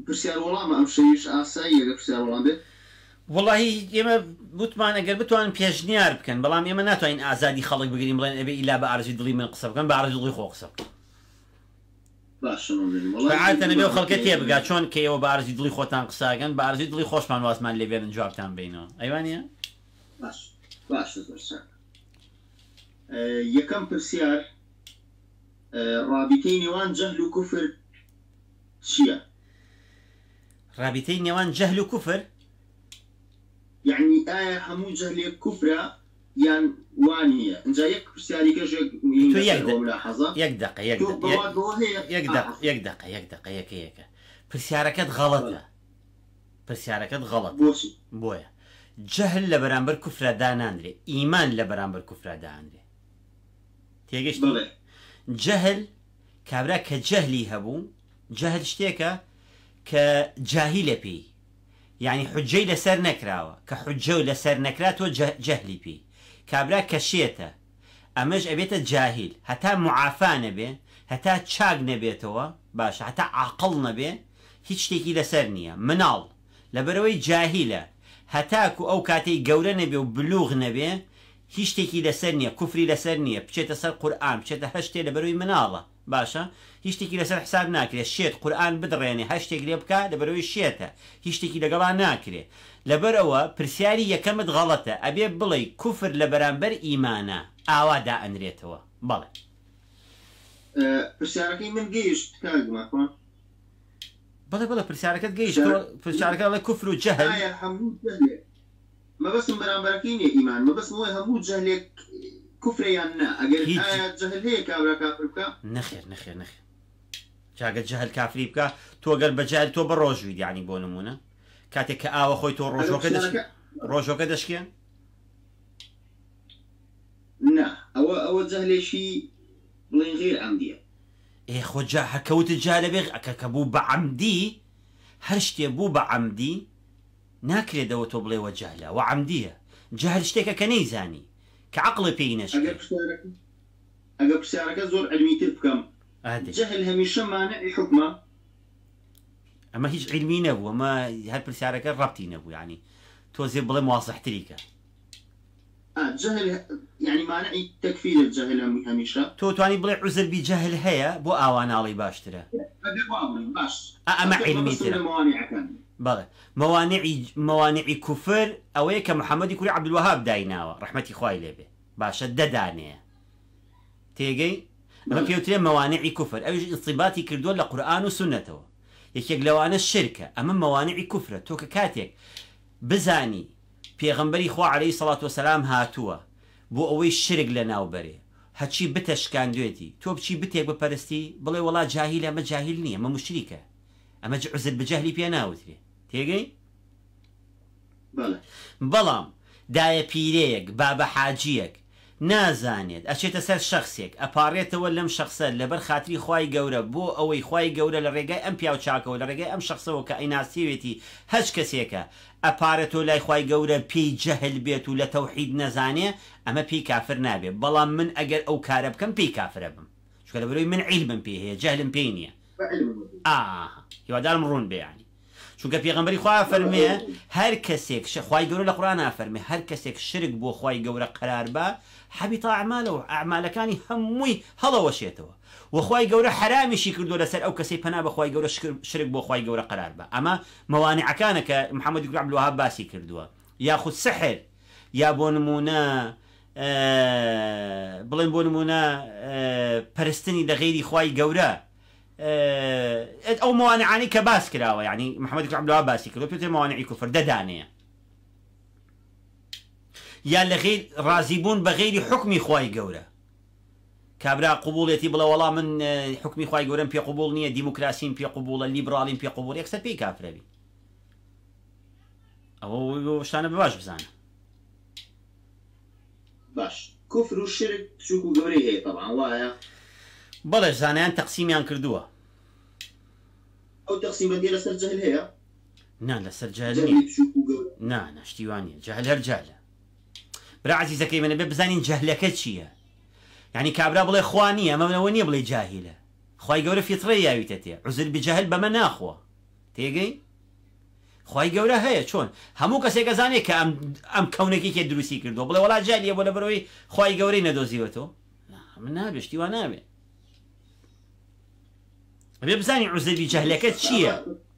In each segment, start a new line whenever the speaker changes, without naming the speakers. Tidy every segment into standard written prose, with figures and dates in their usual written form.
پرسیار وەڵامە ئەم شەیش ئاسایی ئەگەر پرسیار وەڵام بێت
والله ئێمە بوتمان ئەگەر بتوانن پێشنیار بکەن بەڵام ئێمە ناتوانین ئازادی خەڵک بگرین بڵێن ئەبێ ئیلا بە ئارزوی دڵی من قسە بکەن بە ئارزوی دڵی خۆ قسە بکەن عادەتەنە بێ خەڵکە تێبگا چۆن کە ئێوە بە ئارزوی دڵی خۆتان قساگەن بە ئارزوی دڵی خۆشمان وازمان لێبێنن جوابتان بینەوە ئەیوانە
باش یەکەم پرسیار رابطەی نێوان جەهل و کوفر چییە؟
رابطەی نێوان جەهل و کوفر
یعنی ئایا هەموو جەهلێک کوفرە یان وانە اینجا یەک پرسیاریکەش
یەک دقە یەکە پرسیارەکەت غەڵەتە پرسیارەکەت غەڵەت بۆیە جەهل لە بەرامبەر کوفرە داناندرێ ئیمان لە بەرامبەر کوفرە دانرێ تێگەشت جەهل کابرا کە جەهلی هەبوو جەهل شتێکە کە جاهیلە پێی یعنی حجەی لەسەر نەکراوە کە حجە لەسەر نەکرا تۆ جەهلی پێی کابرا کەشێتە ئەمەش ئەبێتە جاهیل هەتا معافا نەبێ هەتا چاک نەبێتەوە باشە هەتا عاقڵ نەبێ هیچ شتێکی لەسەر نییە مناڵ لەبەرەوەی جاهیلە هەتاکو ئەو کاتەی گەورە نەبێ و بلوغ نەبێ هیچ شتێکی لەسەر نییە کوفری لەسەر نییە بچێتە سەر قورئان بچێتە هەشتێ لەبەرەوەی مناڵە باشە هیچ شتێکی لەسەر حساب ناکرێت شێت قورئان بدڕێنێ هەشتێک لێ بکە لەبەرەوەی شێتە هیچ شتێکی لەگەڵا ناکرێت لەبەرەوە پرسیاری یەکەمت غەڵەتە ئەبێ بڵێ کوفر لە بەرامبەر ئیمانە ئاوا دائەنرێتەوە بەڵێ
پرسیارەکەی من گەیشت کاگماکۆن
بڵێ پرسیارەکەت گەیشت پرسیارەکە لە کوفر و جەهل
هەموو جەهلێک مەبەستم بەرامبەرەکەی نییە ئیمان مەبەستم وای هەموو جەهلێک کوفریان نا ئەگەر جەهل هەیە کابرا کافر بکە
نەخێر جاگە جەهل کافری بکە تۆ گەر بە جەهل تۆ بە ڕۆژویت یعنی بۆ نمونە کاتێک کە ئاوە خۆی تۆ ڕۆژۆکە دەشکێن
نا ئەوە جەهلێشی بڵێن غیر عەمدیە
خۆ هەکەوتت جا لەبێ کە بوو بە عەمدی هەر شتێ بوو بە عەمدی ناکرێتەوە تۆ بڵێوە جەهلە و عەمدیە جەهل شتێکە کە نەیزانی کە عەقڵی پێی نەچێت
ئەگەر پرسیارەکە زۆر عەلمیتر بکەم جەهل هەمیشە مانعی حوکمە
ئەمە هیچ عیلمی نەبوو ئەمە هەر پرسیارەکە ڕەبتی نەبوو یعنی تۆزێ بڵێ واضحتریکە
جەهل یعنی مانعی تەکفیرە جەهل هەمیشە
تۆ توانی بڵێ عوزربی جەهل هەیە بۆ ئاواناڵی باشترە ئەمە عیلمیترە بەڵێ موانعی کوفر ئەوەیە کە محەممەدی کوری عەبدولوەهاب دایناوە ڕەحمەتی خوای لێبێ باشە دەدانەیە تێگەی ئەمە پێوترێ موانعی کوفر ئەویش ئیستیباتی کردووە لە قورئان و سونەتەوە یەکێک لەوانە شرکە ئەمە موانعی کوفرە تۆ کە کاتێک بزانی پێغەمبەری خوا عەلەیهی سەڵات وەسەلام هاتووە بۆ ئەوەی شرک لە ناوبەرێ هەچی بتەشکاندوێتی تۆ بچی بتێک بپەرستی بڵێ وەڵا جاهیل ئەمە جاهیل نییە ئەمە مشریکە ئەمە عوزر بەجەهلی پێ ناوترێ تێگەی بەڵام دایە پیرەیەک بابە حاجیەک نازانێت ئەچێتە سەر شخصێک ئەپارێتەوە لەم شخصە لەبەر خاتری خوای گەورە بۆ ئەوەی خوای گەورە لە ڕێگای ئەم پیاو چاکەوە لە ڕێگای ئەم شخصەوە کە ئەیناسیوێتی هەچ کەسێکە ئەپارێتەوە لای خوای گەورە پێی جەهل بێت و لە تەوحید نەزانێ ئەمە پێی کافر نابێت بەڵام من ئەگەر ئەو کارە بکەم پێی کافرە بم چکە لەبەرەوەی من عیلمم پێ هەیە جەهلم پێی نییە هیوادارم ڕوون بێ یعنی چونکە پێغەمبەری خوا فەرمێ هەر کەسێک خوای گەورە لە قورئان فەرمێ هەر کەسێک شرک بۆ خوای گەورە قرار بە حەبیط ئەعمالەکانی هەمووی هەڵەوەشێتەوە وخوای گەورە حرامیشی کردو لەسەر ئەو کەسەی پەنا بە خوای گەورە شرک بۆ خوای گەورە قرار بە ئەمە موانعەکانە کە محەممەدی کوری عەبدولوەهاب باسی کردووە یاخود سحر یا بۆ نمونە بڵێن بۆ نمونە پەرستنی لە غەیری خوای گەورە ئەو موانعانی کە باس کراوە یعنی محەممەدی کوری عەبدولوەهاب باسی کردووە پێوترێ موانعی کوفر دەدانەیە یا لەغیر ڕازیبوون بە غەیری حکمی خوای گەورە کابرا قبوڵێتی بڵە وەڵا من حکمی خوای گەورەم پێ قبوڵ نییە دیموکراسیم پێ قبوڵە لیبراڵیم پێ قبوڵ یەکسەر پێی کافرەبی ئەوە شتانە بەباش بزانە
باش کوفر و شرک بچووک و گەورەی هەیە طبعا وایە
بەڵێ زانایان تەقسیمیان کردووە
ئەو تەقسیمبەندیە لەسەر جەهل هەیە
نا لەسەر جەهل نییە نا شتیوان نییە جەهل هەر جەهلە برا عزیزەکەی منە بێ بزانین جەهلەکە چییە یعنی کابرا بڵێ خوا نییە ئەمەەوە نییە بڵێ جاهیلە خوای گەورە فیتڕەی یاویتە تێ عوزر بجەهل بەمە ناخوە تێگەی خی گەورە هەیە چۆن هەموو کەسێک گەزانێت کە ئەم کەونێکی کێ دروستی کردو بڵێ وڵات جالیە بۆ لە بەرەوەی خی گەورەی نەدۆزیوەتەوە من نابێشتی وا نابێ بێ بزانی عوزەبی جەهلەکەت چییە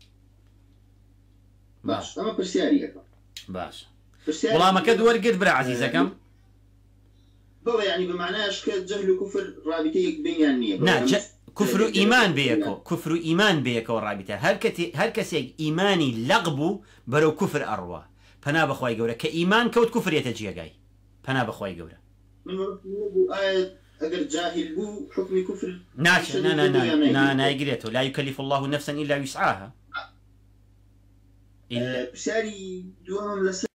باش ئەمە پرسیاریەکە
باش وەڵامەکە دووەرگرت برا عزیزەکەم
بەڵێ ینی بمانایش کە جەهل و کوفر ڕابطەیەک بینیان نییە
كفر و ئیمان بەیەکەوە كفر و ئیمان بەیەکەوە ڕابطە هەر کەسێک ئیمانی لەغ بوو بەرەو کوفر ئەڕوا پەنا بەخوای گەورە کە ئیمان کەوت کوفرێتە جێگای پەنا بەخوای گەورە
ئەگەر جاهل بوو حکمی کوفر
نایگرێتەوە لا يكلف الله نفسا إلا وسعها
پرسیاری دووەم لەسەر